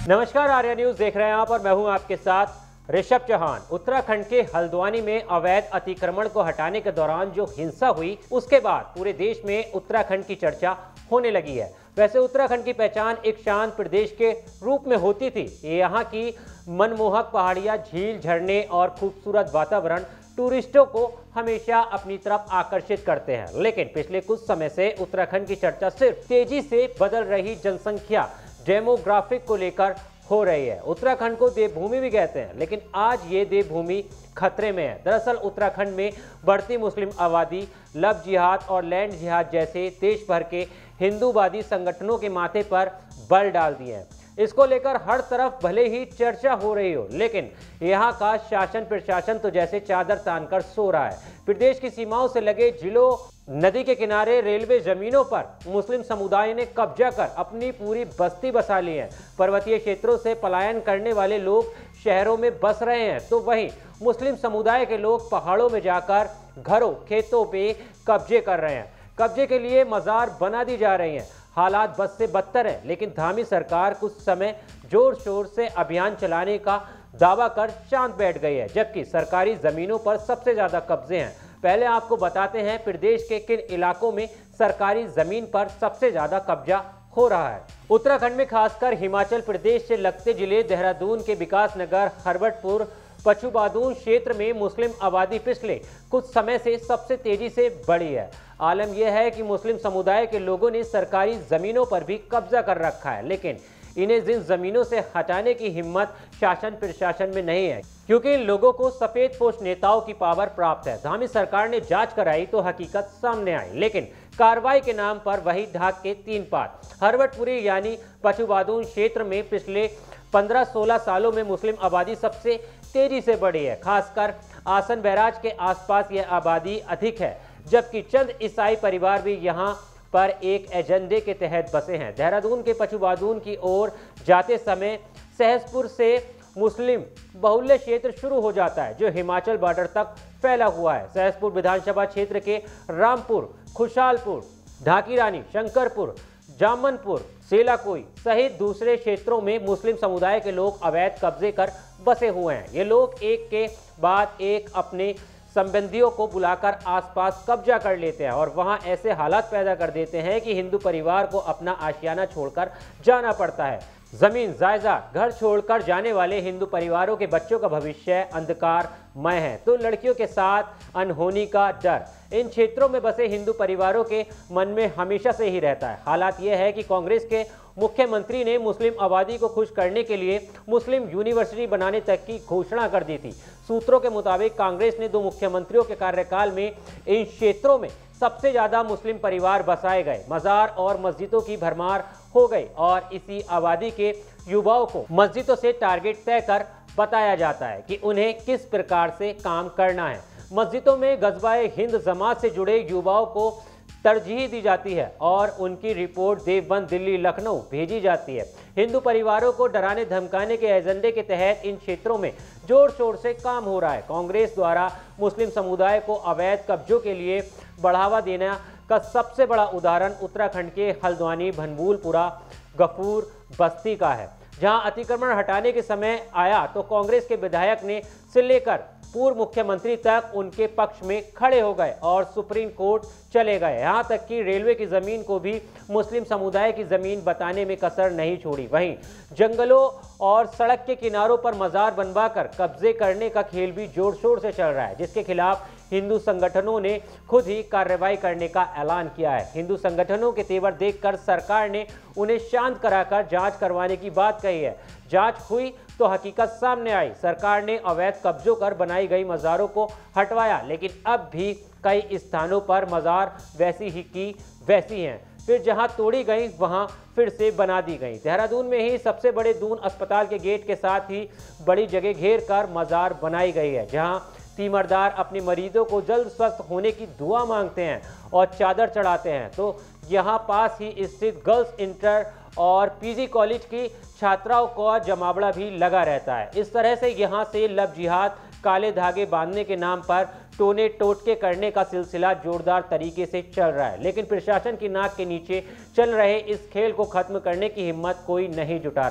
नमस्कार, आर्या न्यूज देख रहे हैं आप और मैं हूं आपके साथ ऋषभ चौहान। उत्तराखंड के हल्द्वानी में अवैध अतिक्रमण को हटाने के दौरान जो हिंसा हुई, उसके बाद पूरे देश में उत्तराखंड की चर्चा होने लगी है। वैसे उत्तराखंड की पहचान एक शांत प्रदेश के रूप में होती थी। यहाँ की मनमोहक पहाड़ियाँ, झील, झरने और खूबसूरत वातावरण टूरिस्टों को हमेशा अपनी तरफ आकर्षित करते हैं। लेकिन पिछले कुछ समय से उत्तराखंड की चर्चा सिर्फ तेजी से बदल रही जनसंख्या, डेमोग्राफिक को लेकर हो रही है। उत्तराखंड को देवभूमि भी कहते हैं, लेकिन आज ये देवभूमि खतरे में है। दरअसल उत्तराखंड में बढ़ती मुस्लिम आबादी, लव जिहाद और लैंड जिहाद जैसे देश भर के हिंदूवादी संगठनों के माथे पर बल डाल दिए हैं। इसको लेकर हर तरफ भले ही चर्चा हो रही हो, लेकिन यहाँ का शासन प्रशासन तो जैसे चादर तानकर सो रहा है। प्रदेश की सीमाओं से लगे जिलों, नदी के किनारे, रेलवे जमीनों पर मुस्लिम समुदाय ने कब्जा कर अपनी पूरी बस्ती बसा ली है। पर्वतीय क्षेत्रों से पलायन करने वाले लोग शहरों में बस रहे हैं, तो वहीं मुस्लिम समुदाय के लोग पहाड़ों में जाकर घरों, खेतों पे कब्जे कर रहे हैं। कब्जे के लिए मजार बना दी जा रही हैं। हालात बद से बदतर है, लेकिन धामी सरकार कुछ समय जोर शोर से अभियान चलाने का दावा कर शांत बैठ गई है, जबकि सरकारी जमीनों पर सबसे ज्यादा कब्जे हैं। पहले आपको बताते हैं प्रदेश के किन इलाकों में सरकारी जमीन पर सबसे ज्यादा कब्जा हो रहा है। उत्तराखंड में खासकर हिमाचल प्रदेश से लगते जिले देहरादून के विकासनगर, खरबटपुर, पछुबादून क्षेत्र में मुस्लिम आबादी पिछले कुछ समय से सबसे तेजी से बढ़ी है। आलम यह है कि मुस्लिम समुदाय के लोगों ने सरकारी जमीनों पर भी कब्जा कर रखा है, लेकिन इन्हें जिन जमीनों से हटाने की हिम्मत शासन प्रशासन में नहीं है, क्योंकि इन लोगों को सफेदपोश नेताओं की पावर प्राप्त है। धामी सरकार ने जांच कराई तो हकीकत सामने आई, लेकिन कार्रवाई के नाम पर वही ढाक के तीन पात। हरवटपुरी यानी पछुबादून क्षेत्र में पिछले 15-16 सालों में मुस्लिम आबादी सबसे तेजी से बढ़ी है। खासकर आसन बैराज के आसपास यह आबादी अधिक है, जबकि चंद ईसाई परिवार भी यहाँ पर एक एजेंडे के तहत बसे हैं। देहरादून के पछुबादून की ओर जाते समय सहसपुर से मुस्लिम बहुल्य क्षेत्र शुरू हो जाता है, जो हिमाचल बॉर्डर तक फैला हुआ है। सहसपुर विधानसभा क्षेत्र के रामपुर, खुशालपुर, ढाकीरानी, शंकरपुर, जामनपुर, सेलाकोई सहित दूसरे क्षेत्रों में मुस्लिम समुदाय के लोग अवैध कब्जे कर बसे हुए हैं। ये लोग एक के बाद एक अपने संबंधियों को बुलाकर आसपास कब्जा कर लेते हैं और वहां ऐसे हालात पैदा कर देते हैं कि हिंदू परिवार को अपना आशियाना छोड़कर जाना पड़ता है। जमीन, जायदाद, घर छोड़कर जाने वाले हिंदू परिवारों के बच्चों का भविष्य अंधकारमय है, तो लड़कियों के साथ अनहोनी का डर इन क्षेत्रों में बसे हिंदू परिवारों के मन में हमेशा से ही रहता है। हालात यह है कि कांग्रेस के मुख्यमंत्री ने मुस्लिम आबादी को खुश करने के लिए मुस्लिम यूनिवर्सिटी बनाने तक की घोषणा कर दी थी। सूत्रों के मुताबिक कांग्रेस ने 2 मुख्यमंत्रियों के कार्यकाल में इन क्षेत्रों में सबसे ज्यादा मुस्लिम परिवार बसाए गए, मजार और मस्जिदों की भरमार हो गई और इसी आबादी के युवाओं को मस्जिदों से टारगेट तय कर बताया जाता है कि उन्हें किस प्रकार से काम करना है। मस्जिदों में गज़वाए हिंद जमात से जुड़े युवाओं को तरजीह दी जाती है और उनकी रिपोर्ट देवबंद, दिल्ली, लखनऊ भेजी जाती है। हिंदू परिवारों को डराने धमकाने के एजेंडे के तहत इन क्षेत्रों में जोर शोर से काम हो रहा है। कांग्रेस द्वारा मुस्लिम समुदाय को अवैध कब्जों के लिए बढ़ावा देने का सबसे बड़ा उदाहरण उत्तराखंड के हल्द्वानी, भनभूलपुरा, गफूर बस्ती का है, जहां अतिक्रमण हटाने के समय आया तो कांग्रेस के विधायक ने से लेकर पूर्व मुख्यमंत्री तक उनके पक्ष में खड़े हो गए और सुप्रीम कोर्ट चले गए। यहाँ तक कि रेलवे की जमीन को भी मुस्लिम समुदाय की जमीन बताने में कसर नहीं छोड़ी। वहीं जंगलों और सड़क के किनारों पर मजार बनवाकर कब्जे करने का खेल भी जोर शोर से चल रहा है, जिसके खिलाफ हिंदू संगठनों ने खुद ही कार्रवाई करने का ऐलान किया है। हिंदू संगठनों के तेवर देखकर सरकार ने उन्हें शांत कराकर जांच करवाने की बात कही है। जांच हुई तो हकीकत सामने आई। सरकार ने अवैध कब्जों कर बनाई गई मज़ारों को हटवाया, लेकिन अब भी कई स्थानों पर मज़ार वैसी ही की वैसी हैं। फिर जहां तोड़ी गई वहां फिर से बना दी गई। देहरादून में ही सबसे बड़े दून अस्पताल के गेट के साथ ही बड़ी जगह घेर कर मज़ार बनाई गई है, जहां तीमरदार अपने मरीजों को जल्द स्वस्थ होने की दुआ मांगते हैं और चादर चढ़ाते हैं। तो यहाँ पास ही स्थित गर्ल्स इंटर और पीजी कॉलेज की छात्राओं का जमावड़ा भी लगा रहता है। इस तरह से यहाँ से लव जिहाद, काले धागे बांधने के नाम पर टोने टोटके करने का सिलसिला जोरदार तरीके से चल रहा है, लेकिन प्रशासन की नाक के नीचे चल रहे इस खेल को खत्म करने की हिम्मत कोई नहीं जुटा रहा।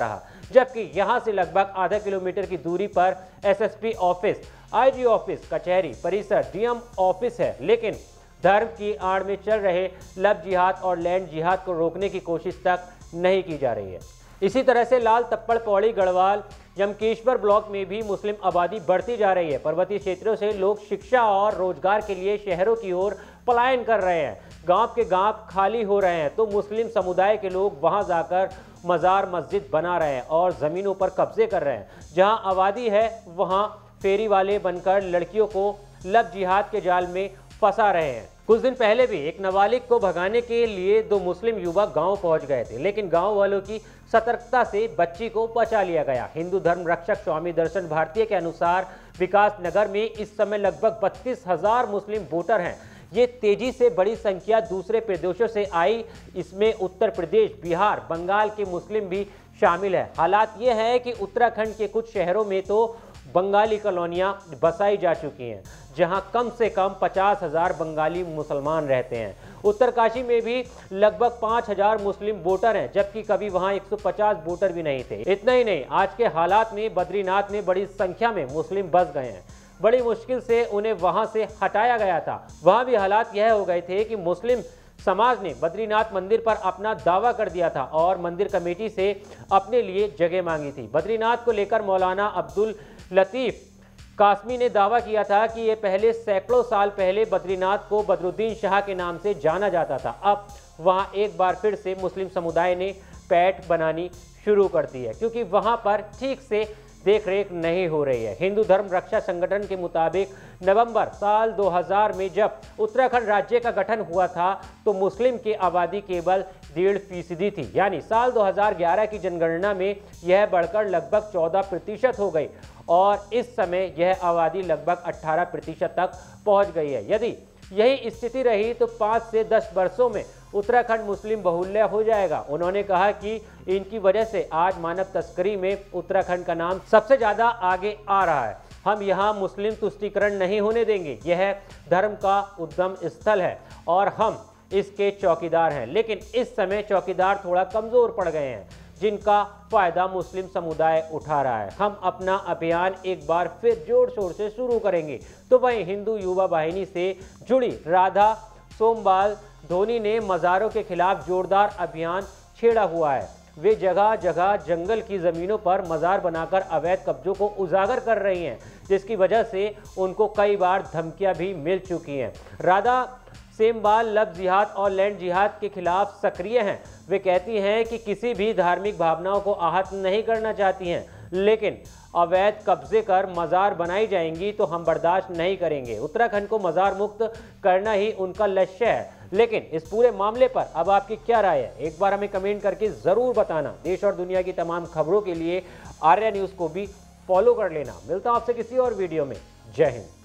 जबकि यहां से लगभग आधा किलोमीटर की दूरी पर एसएसपी ऑफिस, आईजी ऑफिस, कचहरी परिसर, डीएम ऑफिस है। लेकिन धर्म की आड़ में चल रहे लव जिहाद और लैंड जिहाद को रोकने की कोशिश तक नहीं की जा रही है। इसी तरह से लाल तप्पड़, पौड़ी, गढ़वाल, जमकेश्वर ब्लॉक में भी मुस्लिम आबादी बढ़ती जा रही है। पर्वतीय क्षेत्रों से लोग शिक्षा और रोजगार के लिए शहरों की ओर पलायन कर रहे हैं। गांव के गांव खाली हो रहे हैं तो मुस्लिम समुदाय के लोग वहां जाकर मजार मस्जिद बना रहे हैं और ज़मीनों पर कब्जे कर रहे हैं। जहां आबादी है वहां फेरी वाले बनकर लड़कियों को लव जिहाद के जाल में फंसा रहे हैं। कुछ दिन पहले भी एक नाबालिग को भगाने के लिए 2 मुस्लिम युवक गांव पहुंच गए थे, लेकिन गांव वालों की सतर्कता से बच्ची को बचा लिया गया। हिंदू धर्म रक्षक स्वामी दर्शन भारतीय के अनुसार विकास नगर में इस समय लगभग 32,000 मुस्लिम वोटर हैं। ये तेजी से बड़ी संख्या दूसरे प्रदेशों से आई। इसमें उत्तर प्रदेश, बिहार, बंगाल के मुस्लिम भी शामिल है। हालात ये है कि उत्तराखंड के कुछ शहरों में तो बंगाली कॉलोनियां बसाई जा चुकी हैं, जहां कम से कम 50,000 बंगाली मुसलमान रहते हैं। उत्तरकाशी में भी लगभग 5,000 मुस्लिम वोटर हैं, जबकि कभी वहां 150 वोटर भी नहीं थे। इतना ही नहीं, आज के हालात में बद्रीनाथ में बड़ी संख्या में मुस्लिम बस गए हैं। बड़ी मुश्किल से उन्हें वहां से हटाया गया था। वहां भी हालात यह हो गए थे कि मुस्लिम समाज ने बद्रीनाथ मंदिर पर अपना दावा कर दिया था और मंदिर कमेटी से अपने लिए जगह मांगी थी। बद्रीनाथ को लेकर मौलाना अब्दुल लतीफ कासमी ने दावा किया था कि ये पहले सैकड़ों साल पहले बद्रीनाथ को बदरुद्दीन शाह के नाम से जाना जाता था। अब वहां एक बार फिर से मुस्लिम समुदाय ने पैठ बनानी शुरू कर दी है, क्योंकि वहां पर ठीक से देखरेख नहीं हो रही है। हिंदू धर्म रक्षा संगठन के मुताबिक नवंबर साल 2000 में जब उत्तराखंड राज्य का गठन हुआ था तो मुस्लिम की आबादी केवल 1.5% थी, यानी साल 2011 की जनगणना में यह बढ़कर लगभग 14% हो गई और इस समय यह आबादी लगभग 18% तक पहुंच गई है। यदि यही स्थिति रही तो 5 से 10 वर्षों में उत्तराखंड मुस्लिम बहुल्य हो जाएगा। उन्होंने कहा कि इनकी वजह से आज मानव तस्करी में उत्तराखंड का नाम सबसे ज़्यादा आगे आ रहा है। हम यहाँ मुस्लिम तुष्टीकरण नहीं होने देंगे। यह धर्म का उद्गम स्थल है और हम इसके चौकीदार हैं, लेकिन इस समय चौकीदार थोड़ा कमज़ोर पड़ गए हैं, जिनका फायदा मुस्लिम समुदाय उठा रहा है। हम अपना अभियान एक बार फिर जोर शोर से शुरू करेंगे। तो वहीं हिंदू युवा वाहिनी से जुड़ी राधा सोमबाल धोनी ने मज़ारों के खिलाफ जोरदार अभियान छेड़ा हुआ है। वे जगह जगह जंगल की ज़मीनों पर मज़ार बनाकर अवैध कब्जों को उजागर कर रही हैं, जिसकी वजह से उनको कई बार धमकियां भी मिल चुकी हैं। राधा सेमबाल लव जिहाद और लैंड जिहाद के खिलाफ सक्रिय हैं। वे कहती हैं कि किसी भी धार्मिक भावनाओं को आहत नहीं करना चाहती हैं, लेकिन अवैध कब्जे कर मज़ार बनाई जाएंगी तो हम बर्दाश्त नहीं करेंगे। उत्तराखंड को मज़ार मुक्त करना ही उनका लक्ष्य है। लेकिन इस पूरे मामले पर अब आपकी क्या राय है, एक बार हमें कमेंट करके ज़रूर बताना। देश और दुनिया की तमाम खबरों के लिए आर्या न्यूज़ को भी फॉलो कर लेना। मिलता हूं आपसे किसी और वीडियो में। जय हिंद।